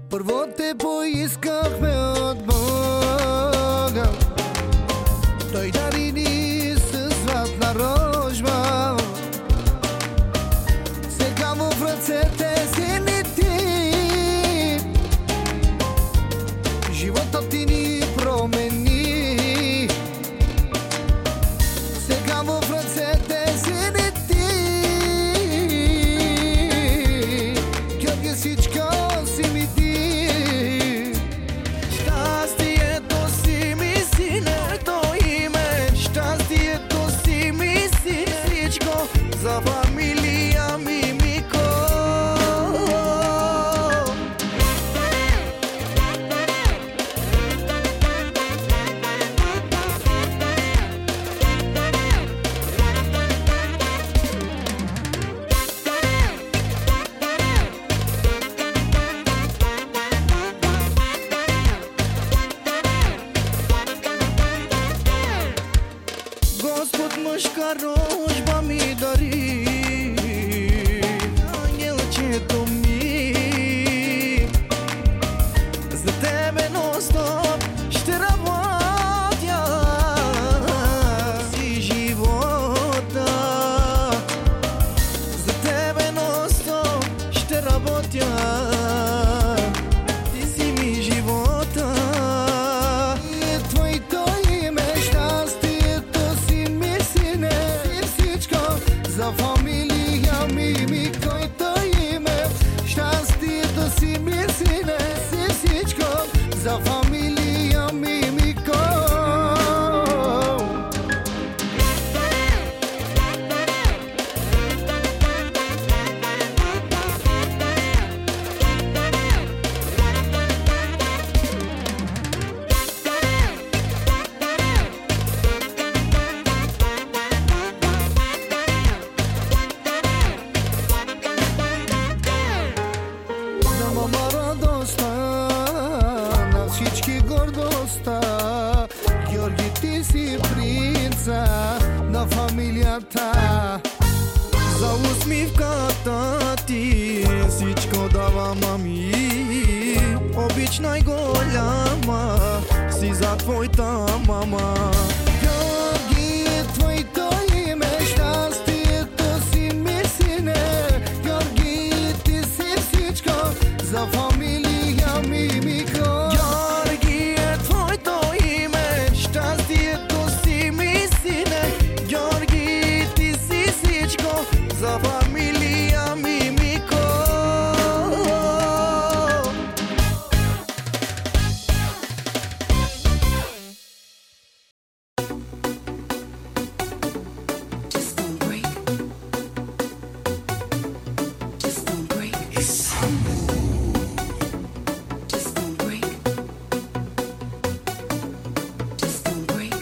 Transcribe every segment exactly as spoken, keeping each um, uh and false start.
Първо те поискахме от Бога, Той дари ни със златна рожба. Сега в ръцете си ни ти, животът ти ни промени. Сега в ръцете си ни ти, Георги, всичко си ми ти. Щастието си ми си нето име, щастието си ми си всичко за фамилия Мимико. Господ мъжка рожба ми дари, ангелчето ми. За тебе нон-стоп ще работя си живота. За тебе нон-стоп ще работя, ти си ми живота. И твоето име щастието си ми сине, и всичко за фамилия Мимико. Твоето име щастието си ми сине, и всичко за фамилия Мимико. На мама радостта, на всички гордостта, Георги, ти си принца на фамилията. За усмивката ти всичко дава, мами. Обич най-голяма си за твоята мама. Георги, твоето име щастието си ми сине, Георги, ти си всичко за фамилия Мимико. Георги е твоето име, щастието си ми сине, Георги, ти си всичко за фамилия Мимико. Just don't break. Just don't break. Just don't break. Just don't break.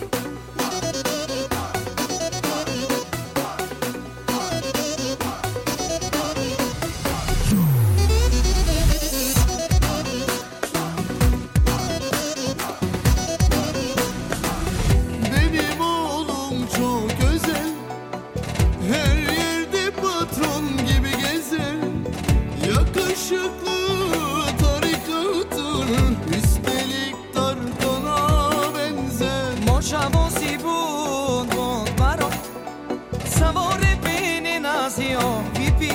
Benim oğlum çok özel, her yerde patron gibi gezer. Yakışıklı tarikatır, üstelik Tarkan'a benzer. Moșavo si bun, bun baro, savore bene nasio pipi.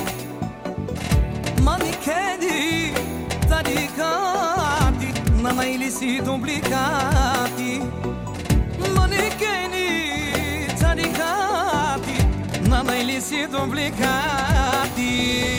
Manikedi, taricati, nana ilisi duplicati. Manikedi, taricati, nana ilisi duplicati.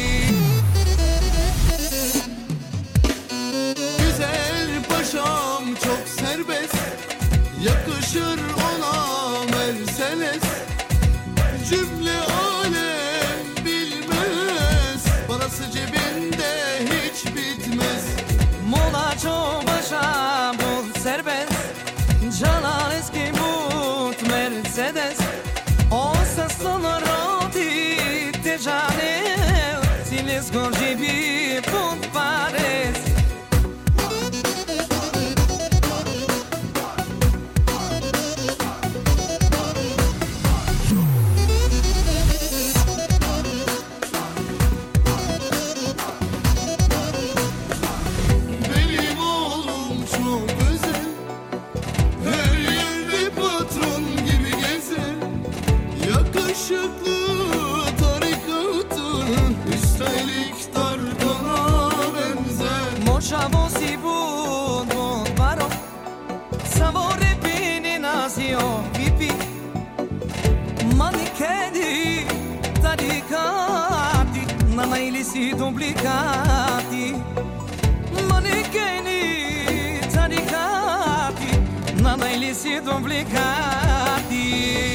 Güzel paşam çok serbest, yakışır ona Mercedes. Cümle alem bilmez, parası cebinde hiç bitmez. Mola başa bul serbest, Canan eski but Mercedes. O sesler roti te janel, si le scorgi bi punt pares. o vipi manikedi tarikati nana ilisi duplicati manikedi tarikati nana ilisi duplicati.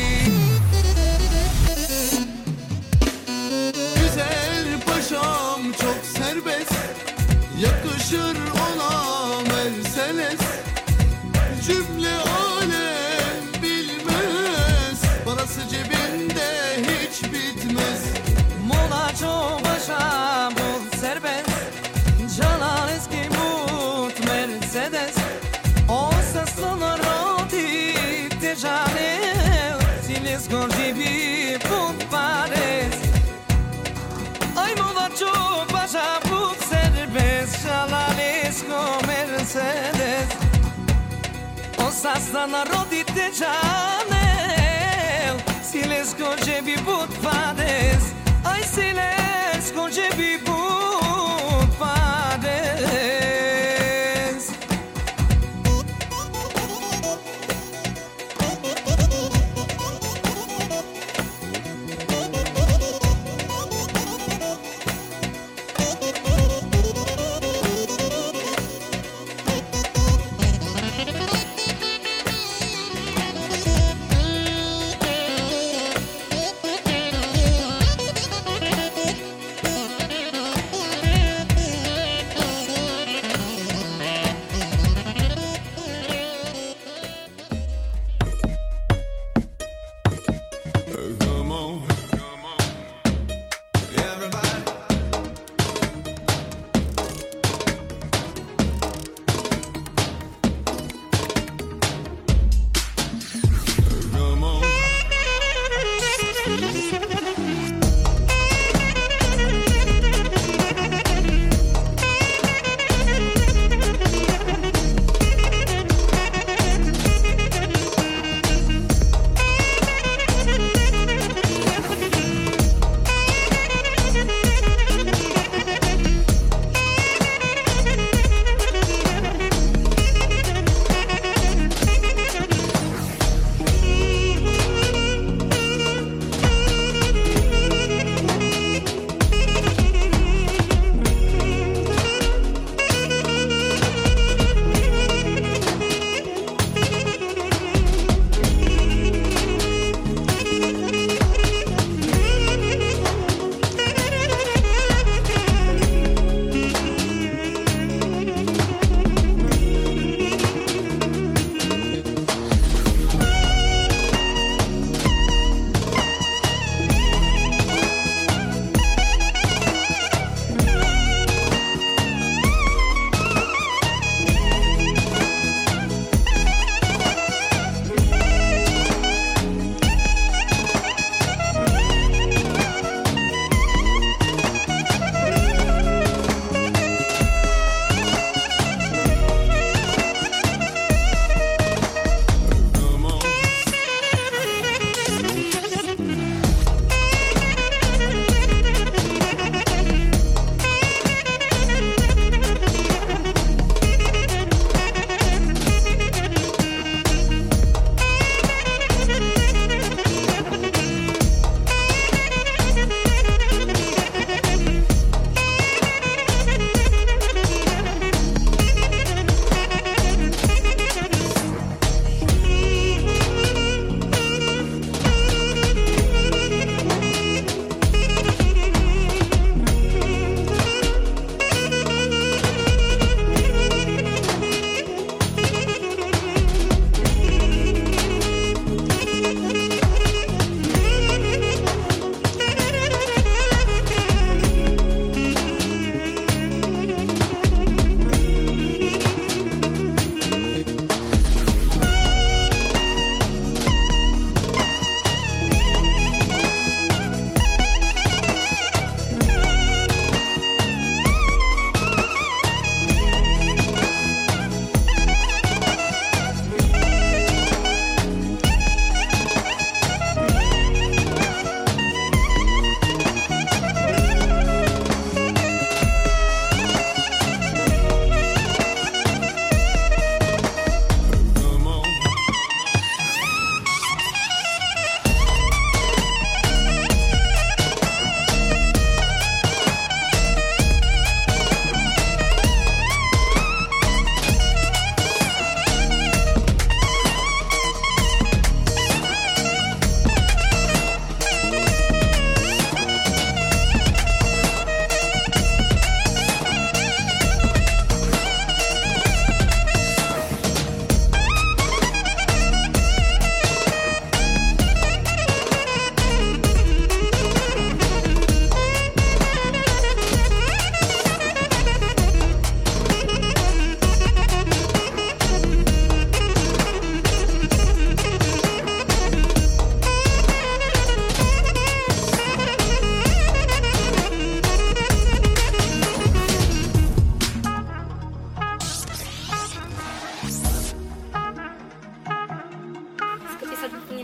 Güzel paşam çok serbest, yakışır ona Mercedes. Cümle alem bilmez, parası cebinde hiç bitmez. Mulato başa bu serbest Canan eski but Mercedes O seslanır roti tejanel Siles gordibi put pares Ay mulato başa bu serbest Canan eski Mercedes O seslanır roti tejanel Siles gordibi put pares Ai silence con cebi put pades.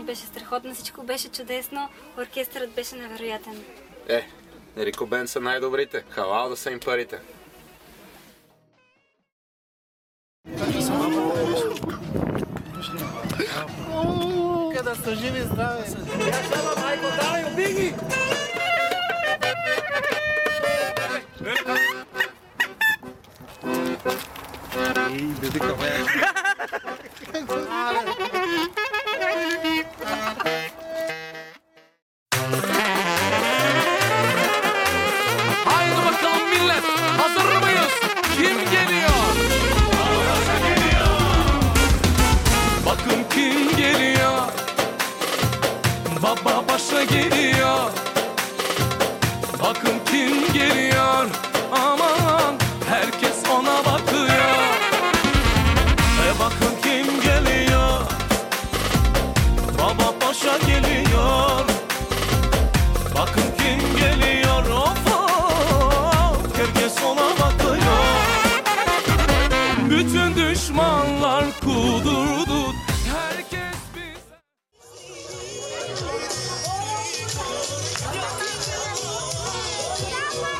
беше страхотно, всичко беше чудесно, оркестърът беше невероятен. Е, Рико Бенд са най-добрите. Халал да са им парите. Къде са живи здраве? Haydi bakalım millet, hazır mıyız? Kim geliyor? Bakın kim geliyor? Baba başa geliyor. Bakın kim geliyor? Aman herkes ona bakıyor. E bakın kim geliyor? Baba başa geliyor. Bakın kim geliyor? Of of, herkes ona bakıyor. Bütün düşmanlar kudurdu. Herkes bize... Yapma!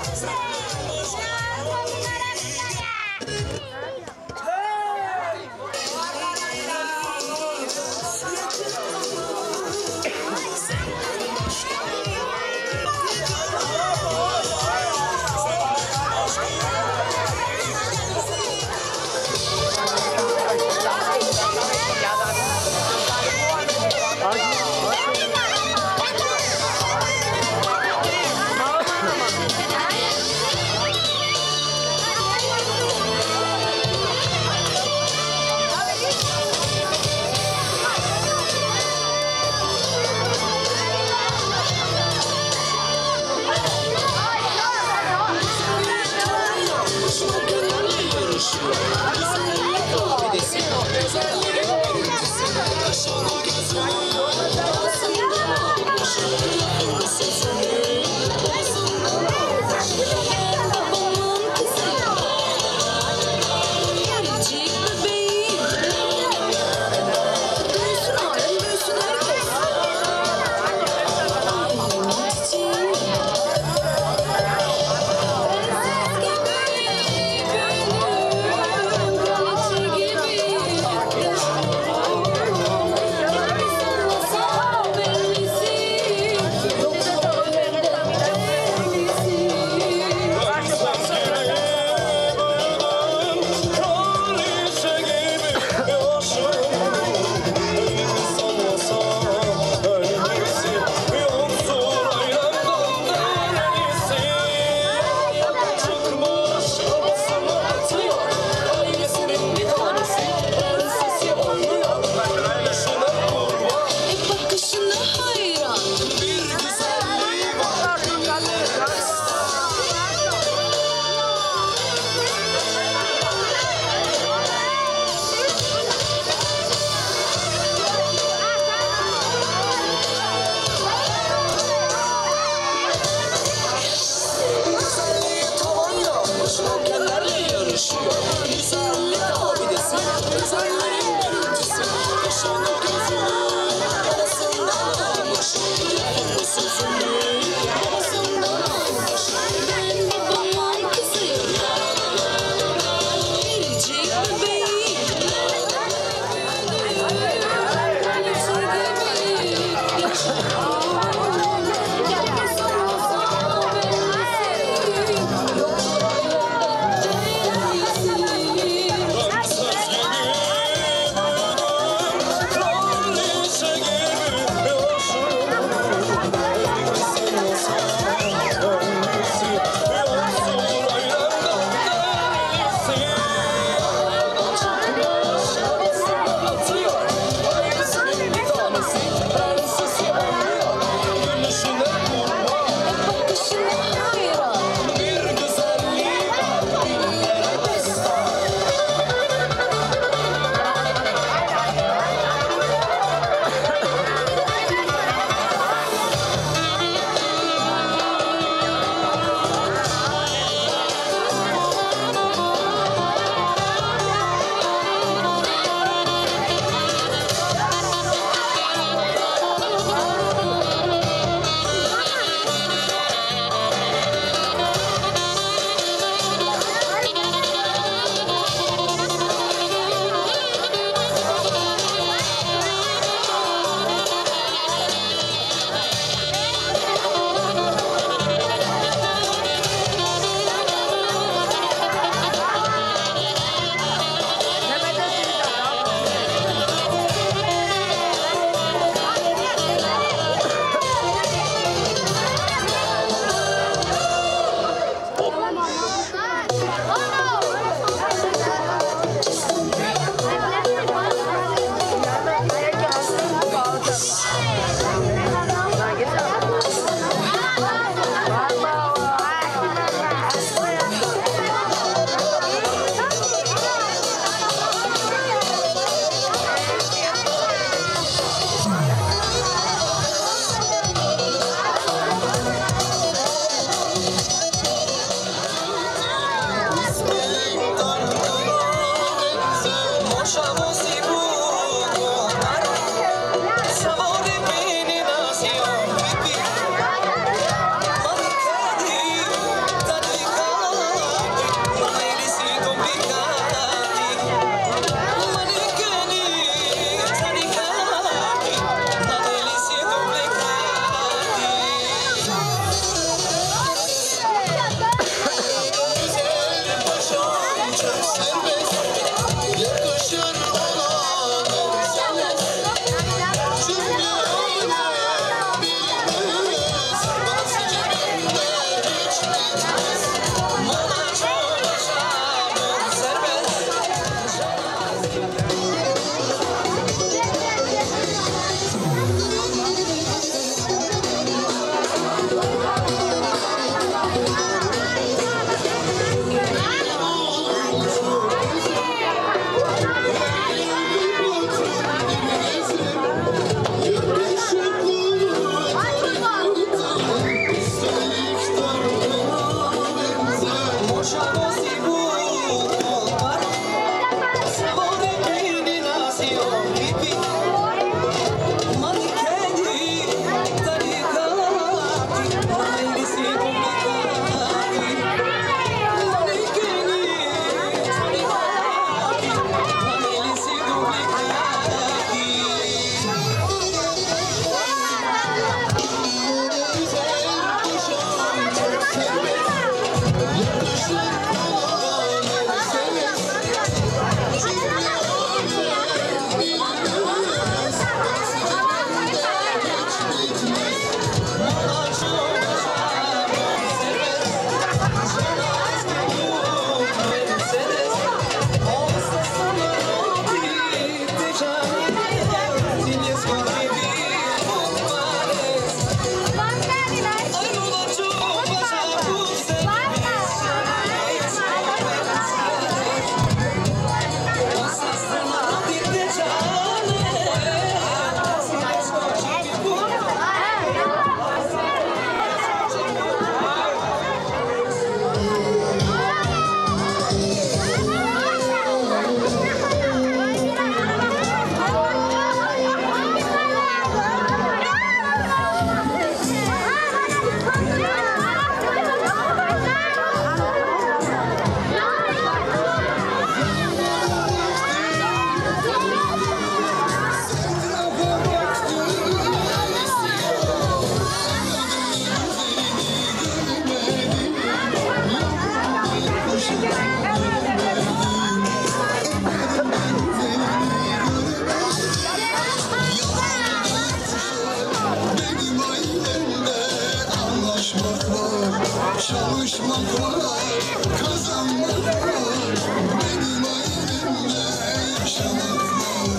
Çalışmak var, kazanmak var. Benim ailemde yaşamak var.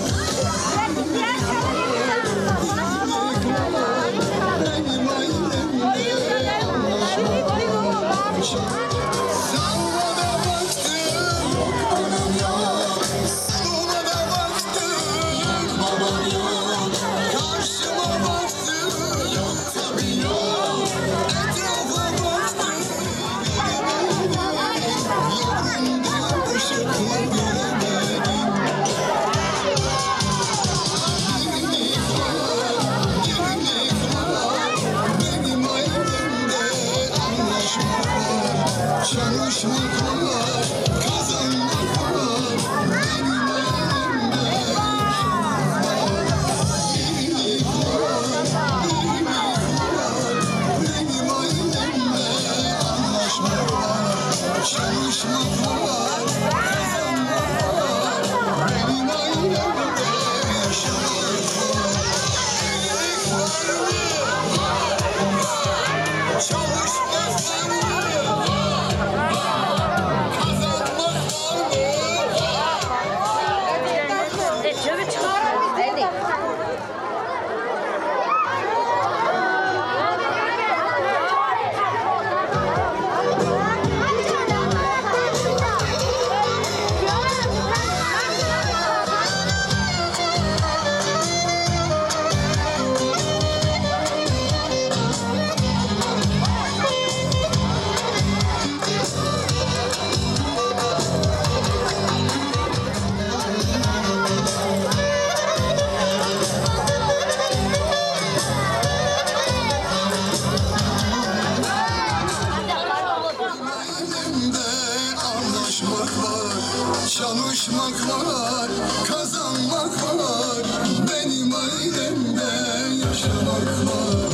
Benim ailemde anlaşmak var. Sağıma da baktım, anam yok. Soluma da baktım, babam yok. Karşıma baktım, yok tabii yok. Etrafa baktım, yavrum diye ışıkla göremedim. Dirilik var, dirilik var. Benim ailemde anlaşmak var. Çalışmak var, kazanmak var. Benim ailemde yaşamak var. Dirilik var, dirilik var. Benim ailemde anlaşmak var. Çalışmak var, kazanmak var. Benim ailemde yaşamak var. Dirilik var mı? Çalışmak var mı? Kazanmak var mı? Ailemde anlaşmak var, çalışmak var, kazanmak var. Benim ailemde yaşamak var.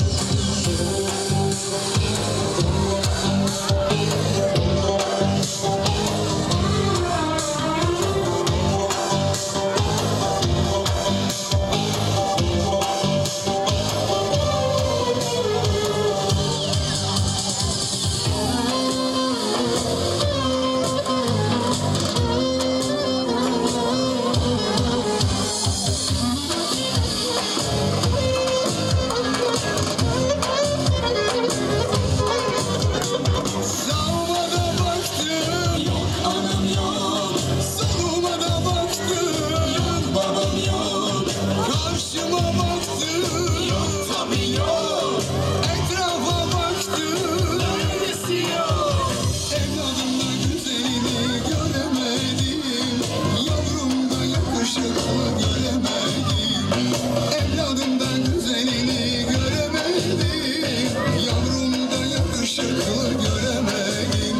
Sağıma da baktım, yok anam yok. Soluma da baktım, yok babam yok. Karşıma baktım, yok tabii yok. Etrafa baktım, öylesi yok. Evladımda güzelini göremedim. Yavrumda yakışıklı göremedim. Evladımda güzelini göremedim. Yavrumda yakışıklı göremedim.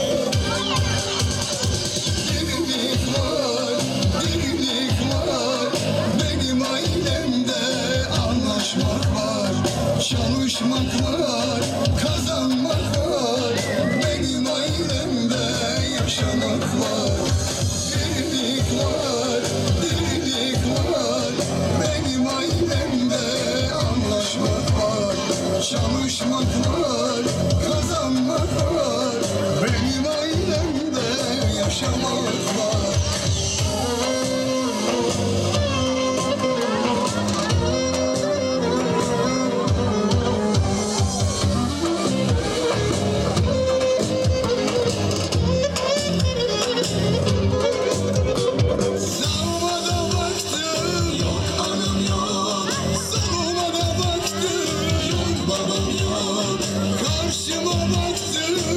Dirilik var, dirilik var. Benim ailemde anlaşmak var. Çalışmak var, kazanmak var. Benim ailemde yaşamak var. Dirilik var, dirilik var. Benim ailemde anlaşmak var. Çalışmak var, kazanmak var. Benim ailemde yaşamak var. Sağıma da baktım, yok anam yok. Soluma da baktım, yok babam yok. Karşıma baktım,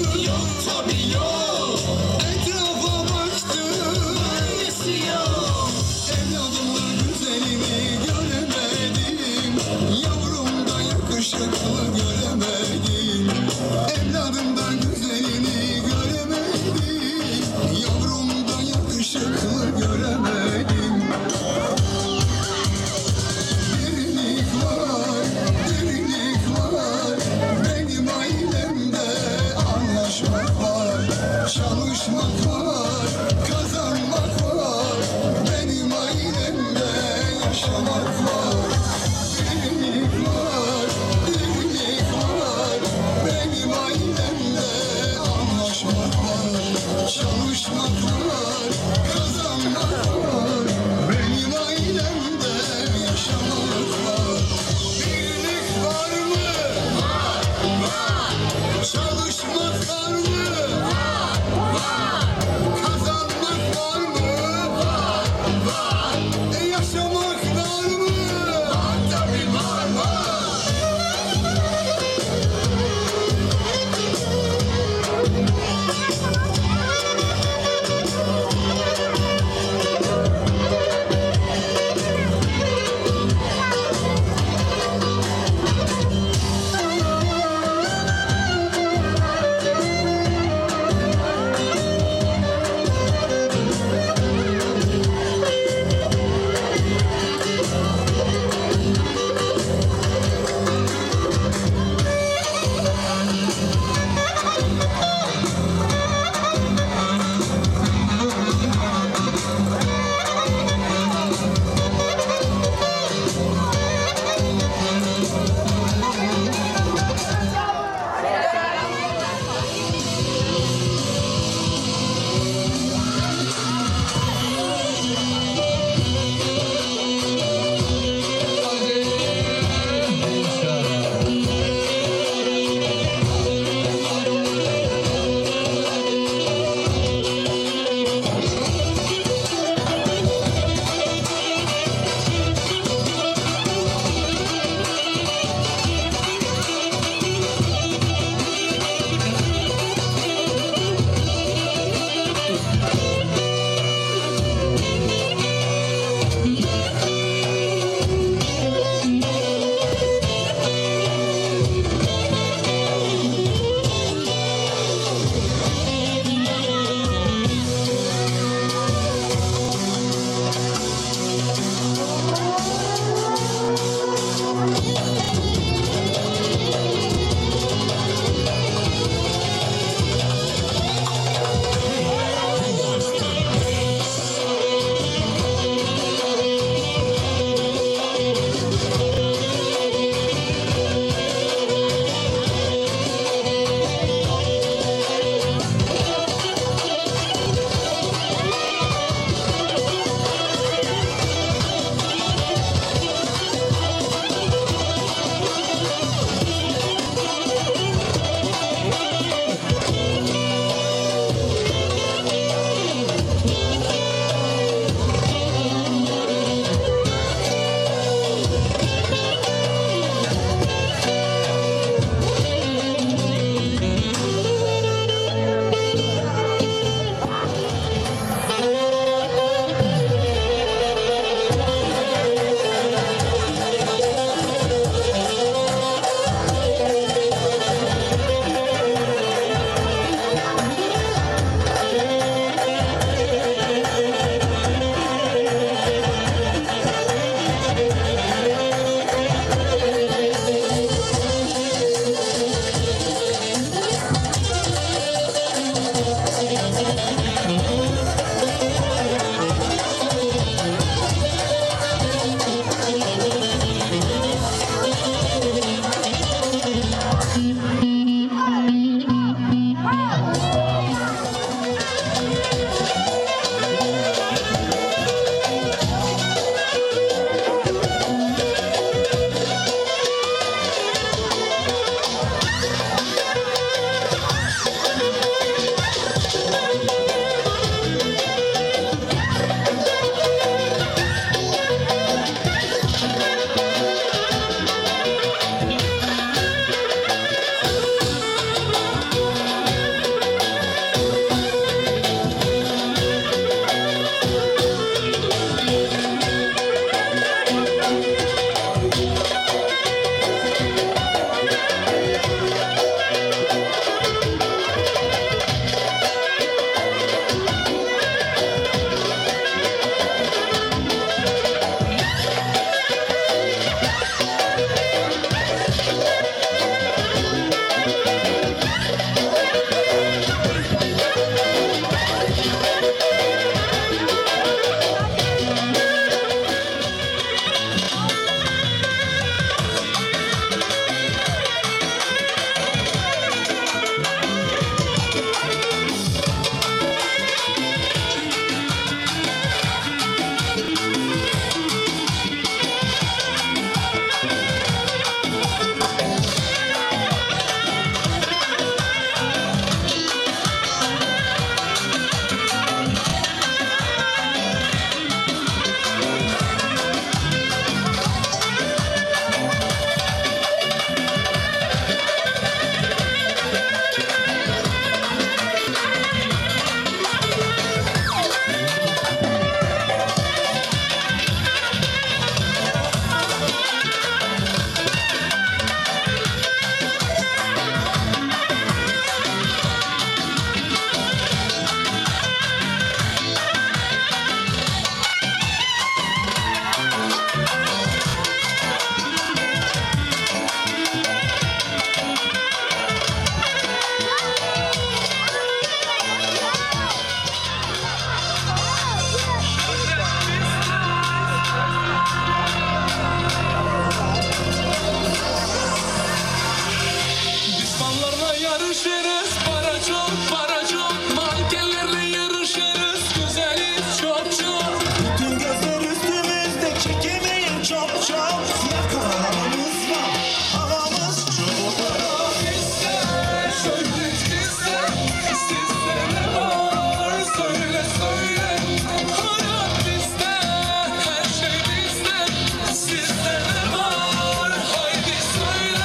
çok yakamız var. Havamız çok para bizde, şöhret bizde. Sizde ne var söyle söyle. Hayat bizde, her şey bizde. Sizde ne var haydi söyle.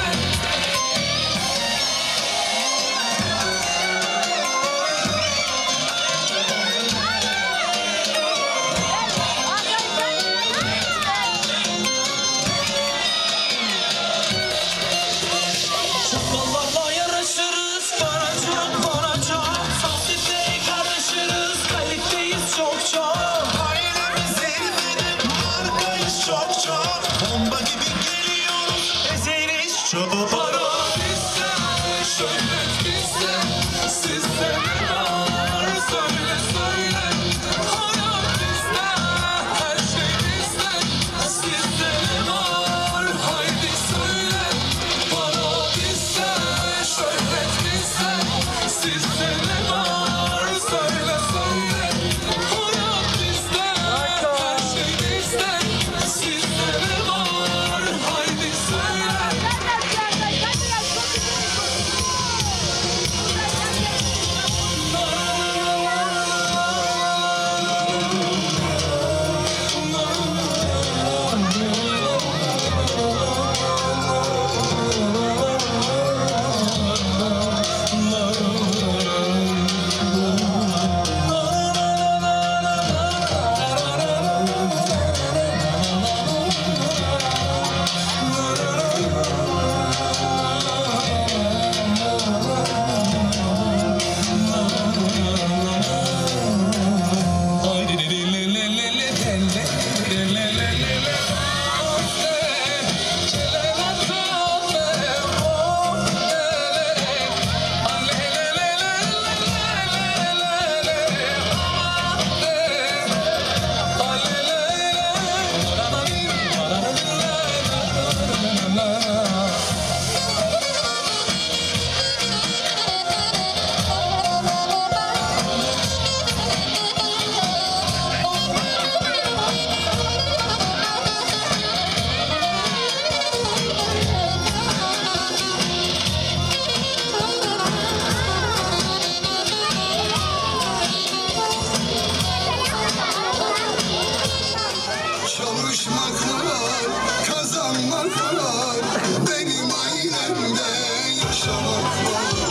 Çakallarla yarışırız, para çok para çok. Sosyeteye karışırız, kaliteyiz çok çok. Ailemiz zirvede, markayız çok çok. Bomba gibi geliyoruz, ezeriz çok. Para bizde, şöhret bizde. Sizde ne var söyle söyle. Hayat bizde, her şey bizde. Sizde ne var haydi söyle. Para bizde, şöhret bizde. Sizde ne var söyle söyle. Hayat bizde, her şey bizde. Sizde ne var haydi söyle. Çalışmak var, kazanmak var. Benim ailemde yaşamak var.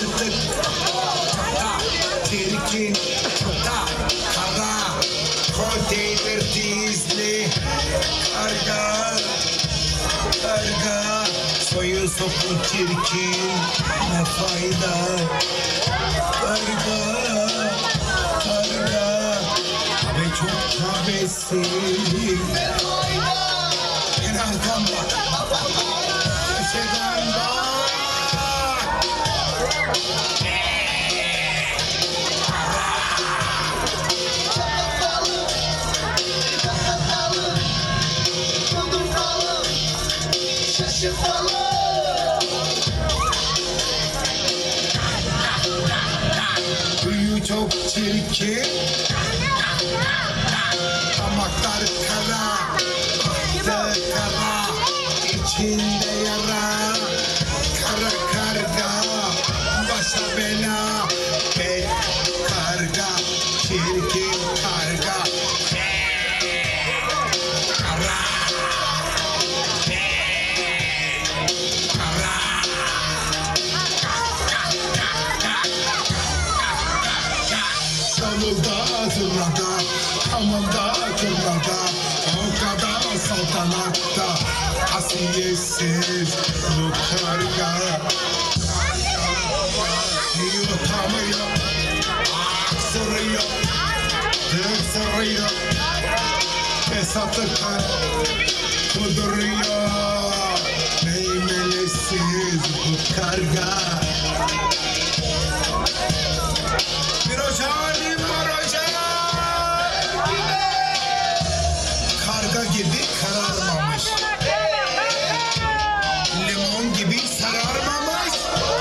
Çıtık çata çirkin çata kara konteyner dizli karga karga soyu sopu çirkin ne fayda karga karga ve çok kahvesi en arkam bak köşeden bak Huyu çok çirkin damaklar kara bahtı kara içinde yara kara karga başa bela ve karga çirkin karga kara Davulda, zurnada, hamamda, kırlarda, ortada, saltanatta, asiyetsiz bu karga. Yutamıyor, aksırıyor, tıksırıyor, fesatlıklar kuduruyor. Meymelesiz bu karga. Bir ocalim var ocak karga gibi kararmamış limon gibi sararmamış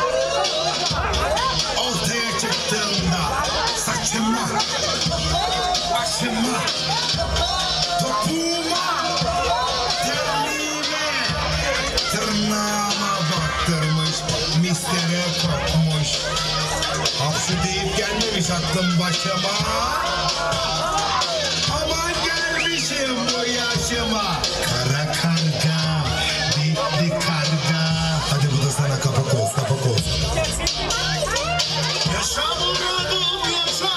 ortaya çıktığımda saçıma başıma topuğuma terliğime tırnağıma baktırmış mislere kokmuş hapsi deyip gelmemiş aklım başıma aman gelmişim bu yaşıma kara karga dikli karga hadi bu da sana kapak olsun kapak olsun yaşa muradum yaşa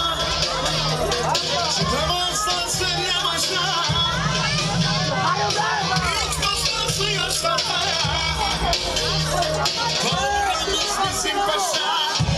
çıkamazsan söyle başla hiç basmasın yaşa Kovramız bizim paşa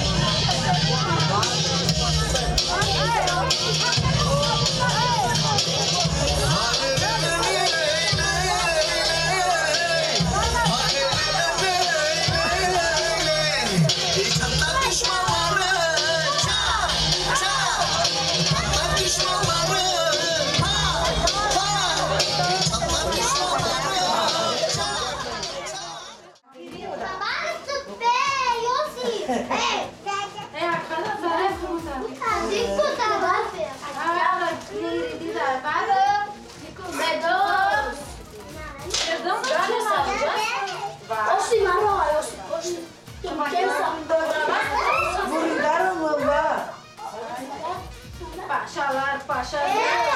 Paşalar, paşalar.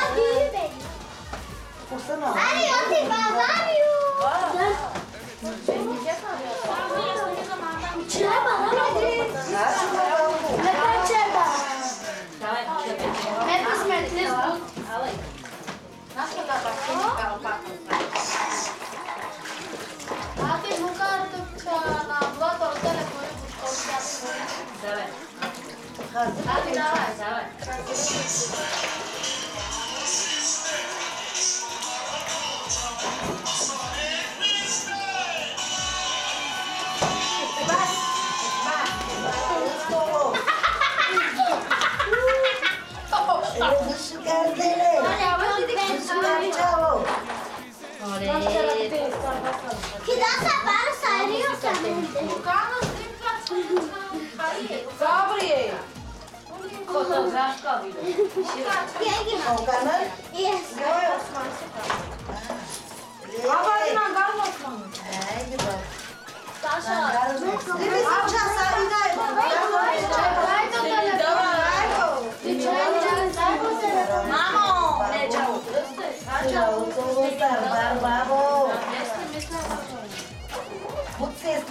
Hadi давай, давай.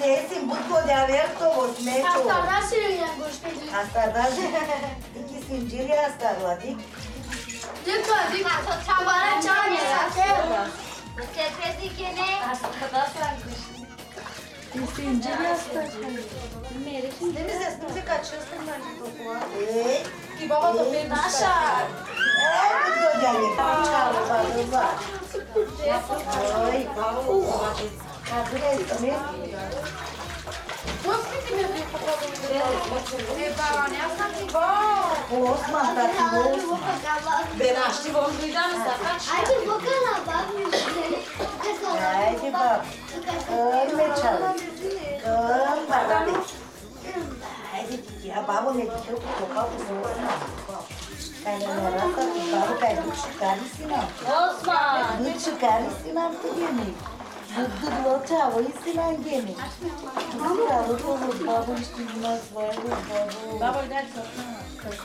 Sesin bu koca ver tovuz meço. Hastadan sürüyen görüşmeyeceğiz. Hastadan iki zinciri hastaladık. Dikkat dikkat. Bana çay ya. Zinciri hastaladık. Deniz sesimizi kaçıyorsun bence dokuğa. Eee? Ki baba da benim aşağı. Eee bu koca ver. Çağırmadım var. Ay bravo. Hazır etme. Nasıl bir mi büyük bakalım? E baba ne yapsak ki baba? Osman tatlı olsun. Ben açtım onu duydan mı sakın? Hadi bakalım bak. Haydi bak. Ölme çalış. Kım bana. Haydi ya baba ne diyor bu topa bu zoruna. Kaya nerasa babu kaya bu çıkarısın ama. Osman. Bu çıkarısın ama gene. Bu bu çavo istilan gene. Bu da olur babu istilmez var babu. Baba gel sokma.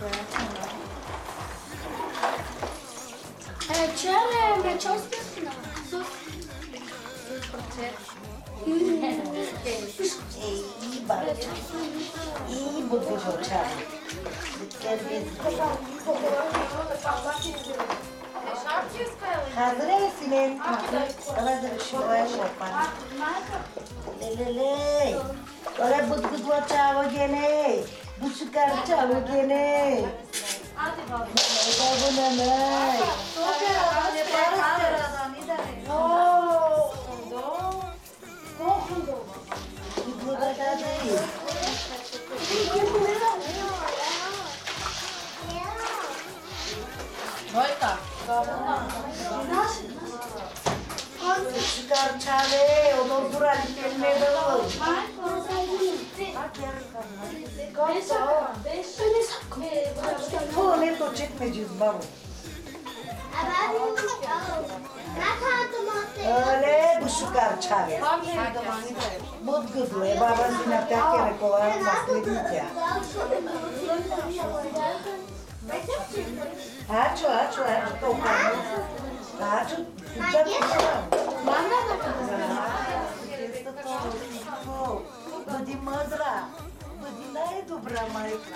Evet, çare, me çalışmıyorsun ama. Sus. İyi bak. İyi bu bu çavo. Hazır mısın? Hazır şu ay şopan. Lelele. Ora bud bud wa çavo gene. Bu çıkar çavo gene. Hadi baba. Babu nanay. Bu da da değil. Moika. Çıkar çare. Onu duran kelime de var. Bu ne to çekmeyeceğiz babu. Öyle bu çıkar çare. Bud gudu. E babasına takere kovar masledince. Haço haço haço tocar. Haço. Tudo Budi madra. Budi nae do brahmaika.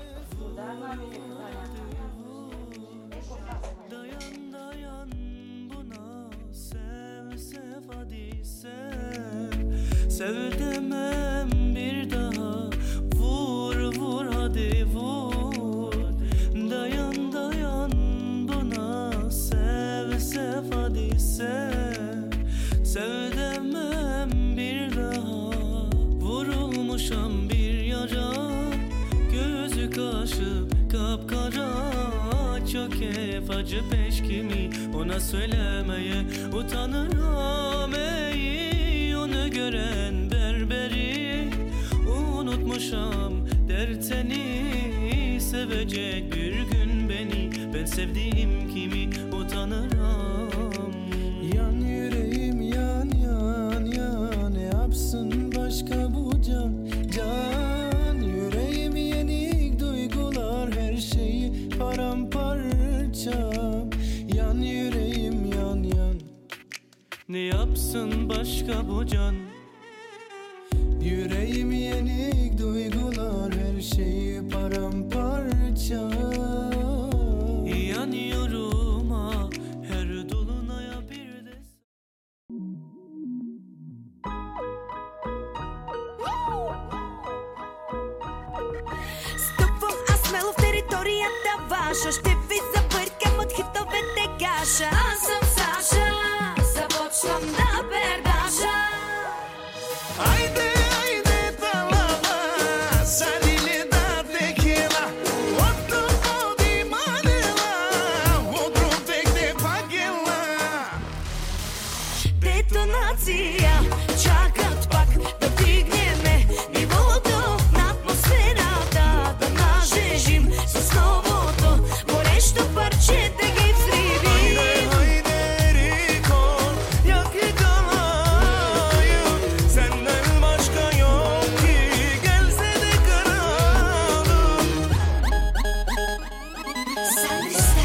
Dayan dayan Sev demem bir daha. Vur vur hadi vur. Dayan dayan buna. Sev sev hadi sev. Sev demem bir daha. Vurulmuşam bir yara. Gözü kaşı kapkara. Çok keyif acı peşkimi. Ona söylemeye utanırım ey. Onu gören berberi. Unutmuşam derteni. Sevecek bir gün beni. Ben sevdiğim kimi utanırım. Yan yüreğim yan yan yan. Ne yapsın başka bu can can. Yüreğim yenik duygular. Her şeyi paramparça. Yan yüreğim yan yan. Ne yapsın başka bu can. Yüreğim yenik duygular. Her şeyi paramparça. Yanıyorum ha. Her dolunaya bir de. Стъпвам аз смело в територията ваша. Ще ви забъркам от хитовете каша. Аз съм Саша, започвам да пердаша. Haydi haydi talaba, salili da tequila. Otto odi manila, odrum tekne pagila. Детонация, чакат пак да вдигнеме нивото на атмосферата. Да нажежим с новото горещо парче, да ги взривим. Haydi Riko, yak yakalayım. Senden başka yok ki, gelse de karalım. Sen iste.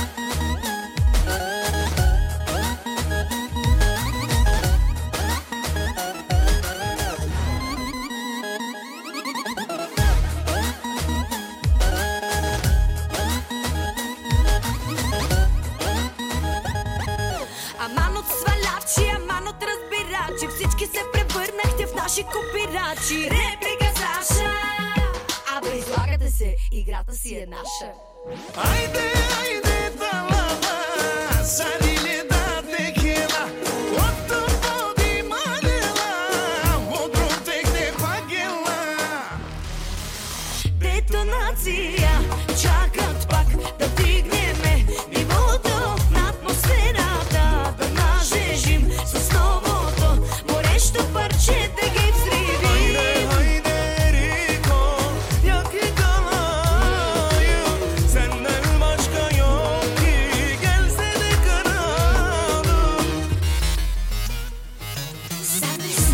Аман от свалявчи, аман от разбирачи. Всички се превърнахте в наши копирачи. Реплика Саша. Абе, излагате се, играта си е наша. Haydi haydi talaba, salili da tequila. Otto odi manila, odrum tekne pagila. Детонация, чакат пак да вдигнеме нивото на атмосферата. Да нажежим с новото горещо парче, да ги взривим. Haydi Riko, yak yakalayım. Senden başka yok ki, gelse de karalım. Sen iste.